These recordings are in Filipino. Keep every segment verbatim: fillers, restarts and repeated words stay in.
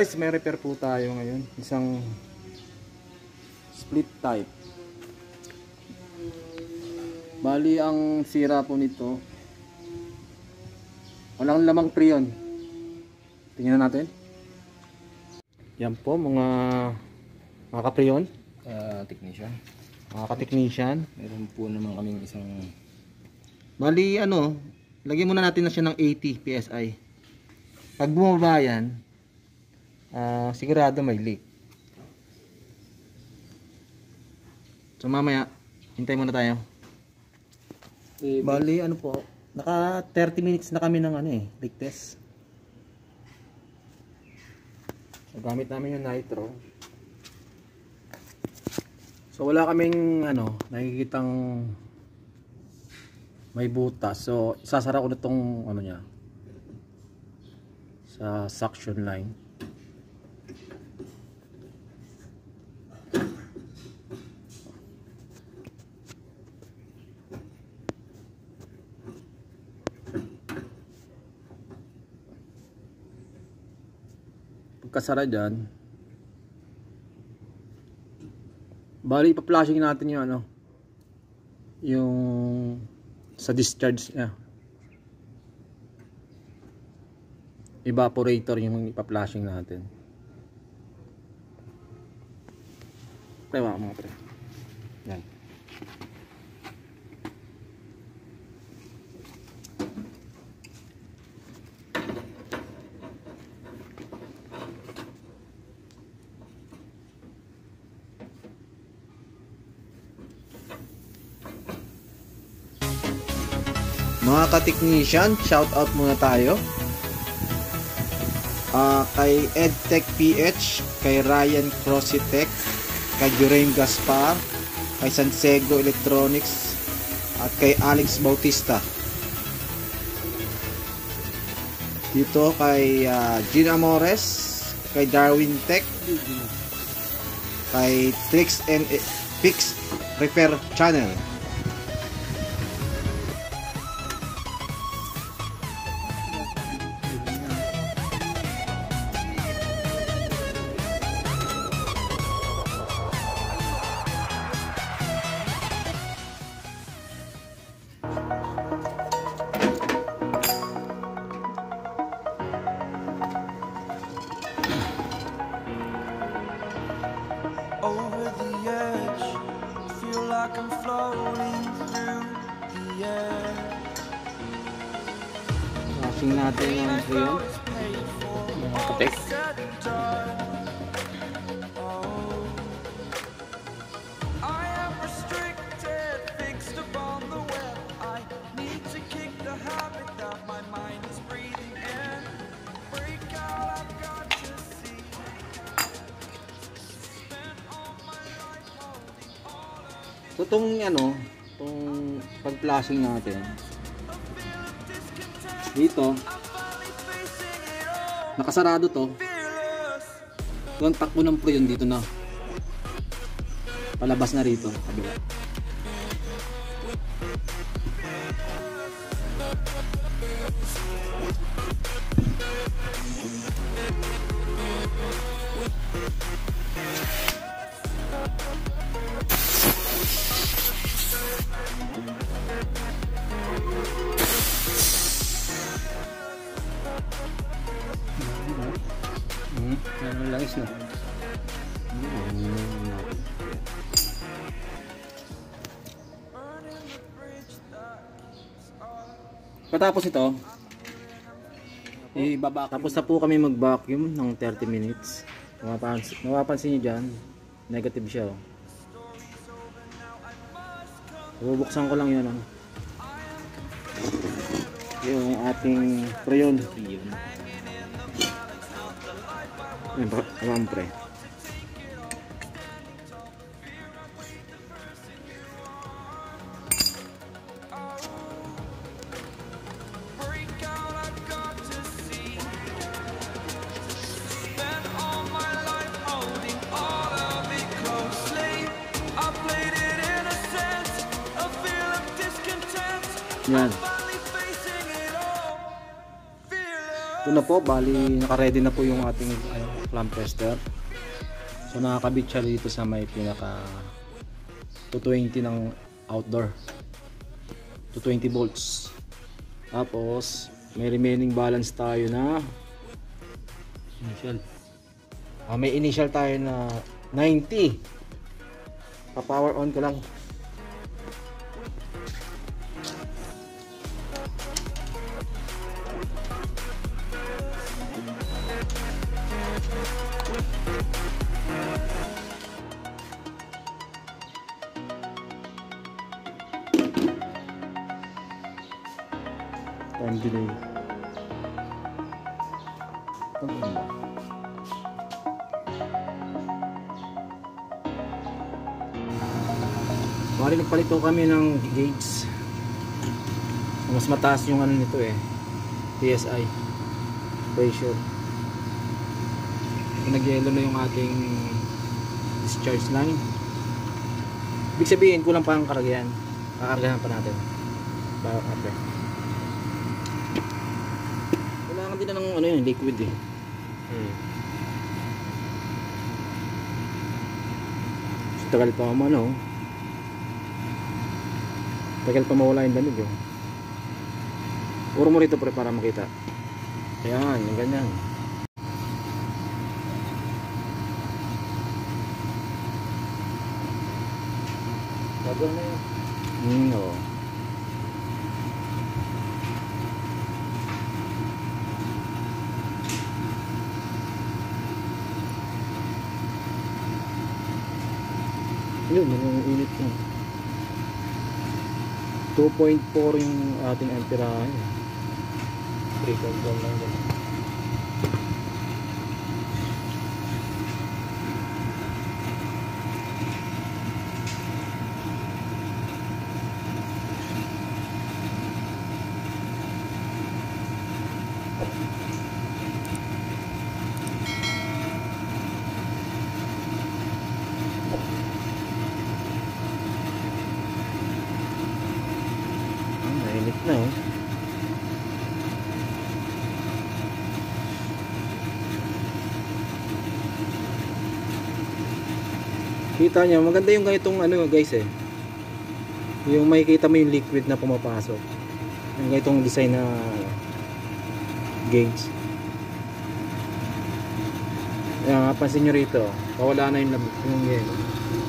Guys, may repair po tayo ngayon. Isang split type. Bali, ang sira po nito, walang lamang prion. Tingnan natin. Yan po mga mga kaprion. Uh, technician. Mga ka-technician. Meron po naman kaming isang... Bali, ano, lagyan muna natin na siya ng eighty P S I. Pag bumaba yan, Uh, sigurado may leak. So mamaya, hintay muna tayo. Bali, ano po, naka thirty minutes na kami ng ano eh, leak test. So gamit namin yung nitro. So wala kaming ano, nakikitang may butas. So isasara ko na tong ano niya sa suction line. Pagkasara dyan, bali ipa-flashing natin yung ano, yung sa discharge niya, evaporator yung ipa-flashing natin. Pre, mga mga pre, yan. Mga ka-technician, shout out muna tayo. Uh, kay EdTech P H, kay Ryan Crossitech, kay Juraim Gaspar, kay Sansego Electronics, at kay Alex Bautista. Dito kay uh, Gina Amores, kay Darwin Tech, kay Tricks and Fix Repair Channel. Over the edge, feel like I'm floating through the air. Flashing natin ang prion. Katek. I am restricted, fixed upon the web. I need to kick the habit that my mind is breathing in. Break out, I've got to see. So itong ano, itong pag-flashing natin dito, nakasarado to. Ito ang takbo ng prion dito na palabas na rito kabila. Hmm, ano langis na. Patapos ito, ibaba. Tapos na po kami mag-vacuum ng thirty minutes. Mapapansin, mapapansin niyo dyan, negative siya. Oh. Bubuksan ko lang yun. Oh. Yung ating prion. Ayan pa, alam pre. Yan. Ito na po, bali naka-ready na po yung ating ano, clamp tester. So nakakabit siya dito sa may pinaka two twenty ng outdoor, two twenty volts. Tapos may remaining balance tayo na Initial. ah, may initial tayo na ninety. Pa power on ko lang. Time delay. Bali nagpalit ko kami ng gauge. Mas mataas yung ano nito eh, P S I pressure. Nag-yellow na yung ating discharge line. Ibig sabihin kulang pa ang karagayan. Kakargahan pa natin bago kape. Kailangan din na ng ano yun, liquid eh. Hmm. So, tagal pa mo ano. Tagal pa mawala yung lamig oh. Uro mo rito pre para makita. Ayan, yung ganyan. Bagal na yun. Hmm, oo. Yun, yun yung init mo. two point four yung ating amperahe. three point one lang din. Ah, mainit na oh. Kita nyo, maganda yung ganitong ano guys eh. Yung makikita mo yung liquid na pumapasok. Yung ganitong design na gauge. Ayan, pansin nyo rito, kawala na yung, yung yellow.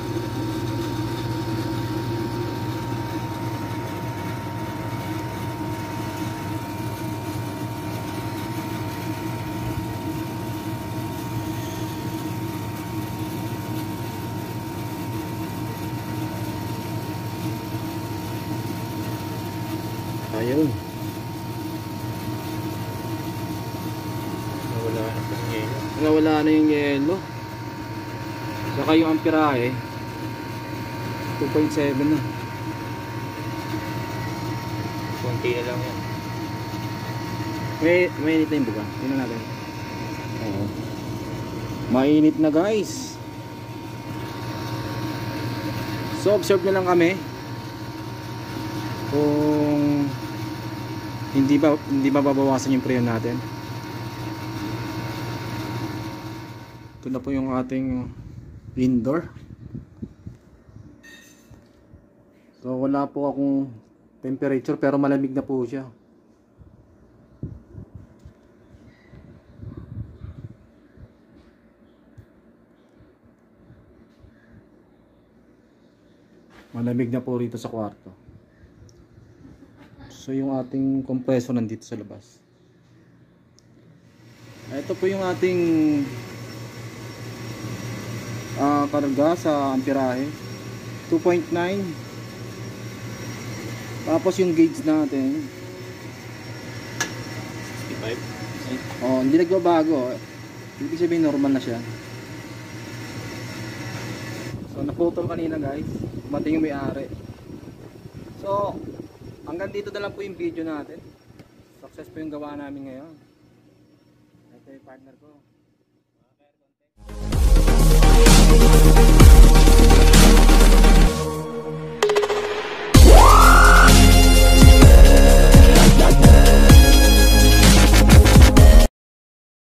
Ayun. Nawala na sa yelo. Nawala na yung yellow. Saka yung amperahe two point seven na. Kunti na lang yan. May mainit na yung buga. Tingnan natin. Oo. Mainit na guys. So observe na lang kami kung hindi ba hindi ba babawasan yung preyon natin. Ito na po yung ating indoor. So wala po akong temperature pero malamig na po siya. Malamig na po rito sa kwarto. So yung ating compressor nandito sa labas. Ito po yung ating uh, karga sa amperahe two point nine. Tapos yung gauge natin sixty-five. oh, hindi nagbabago. Ibig sabihin normal na siya. So naputol kanina guys. Dumating yung may-ari. So hanggang dito na lang po yung video natin. Success po yung gawa namin ngayon. Ito yung partner ko.